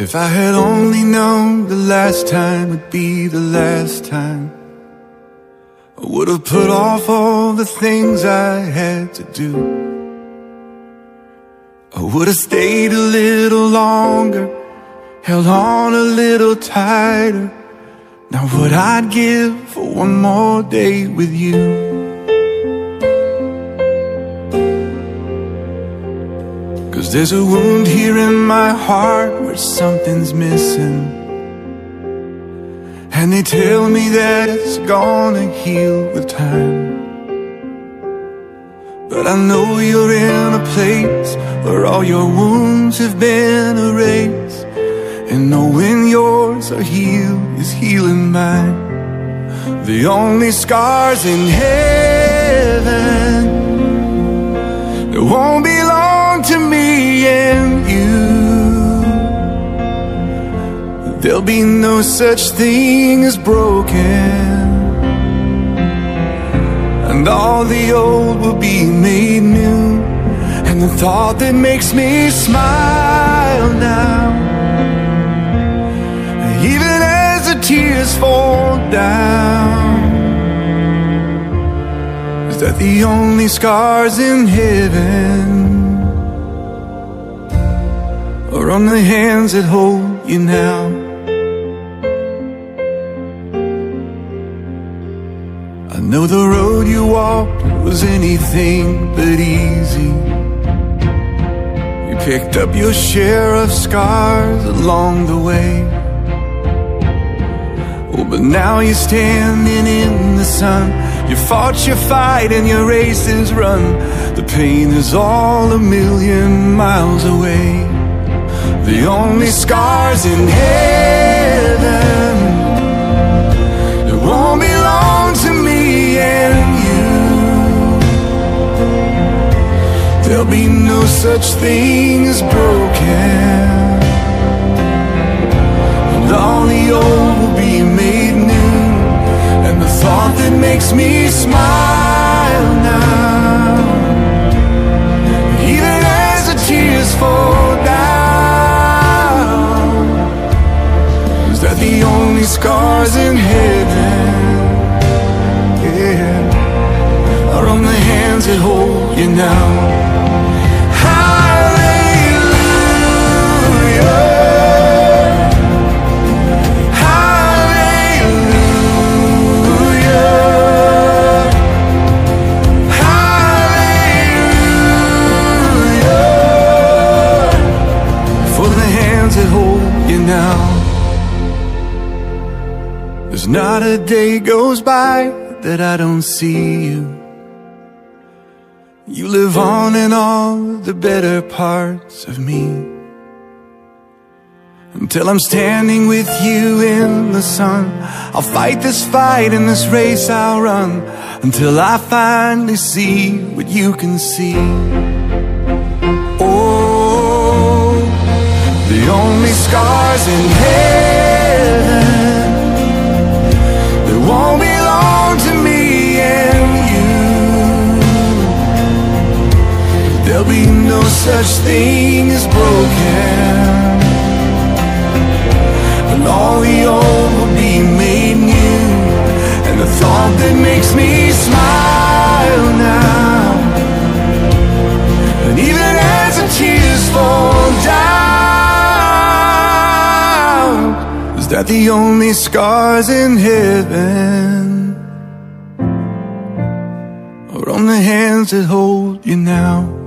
If I had only known the last time would be the last time, I would have put off all the things I had to do. I would have stayed a little longer, held on a little tighter. Now what I'd give for one more day with you. Cause there's a wound here in my heart where something's missing, and they tell me that it's gonna heal with time. But I know you're in a place where all your wounds have been erased, and knowing yours are healed is healing mine. The only scars in heaven that won't belong to me and you. There'll be no such thing as broken, and all the old will be made new. And the thought that makes me smile now, even as the tears fall down, is that the only scars in heaven are on the hands that hold you now. I know the road you walked was anything but easy. You picked up your share of scars along the way. Oh, but now you're standing in the sun. You fought your fight and your race is run. The pain is all a million miles away. The only scars in heaven that won't belong to me and you. There'll be no such thing as broken, and all the old will be made new. And the thought that makes me smile now, even as the tears fall down, is that the only scars in heaven, yeah, are on the hands that hold you now. There's not a day goes by that I don't see you. You live on in all the better parts of me, until I'm standing with you in the sun. I'll fight this fight and this race I'll run, until I finally see what you can see. Oh, the only scars in heaven that won't belong to me and you. There'll be no such thing as broken, and all the old will be made new. And the thought that makes me smile now, and even as the tears fall down, is that the only scars in heaven are on the hands that hold you now.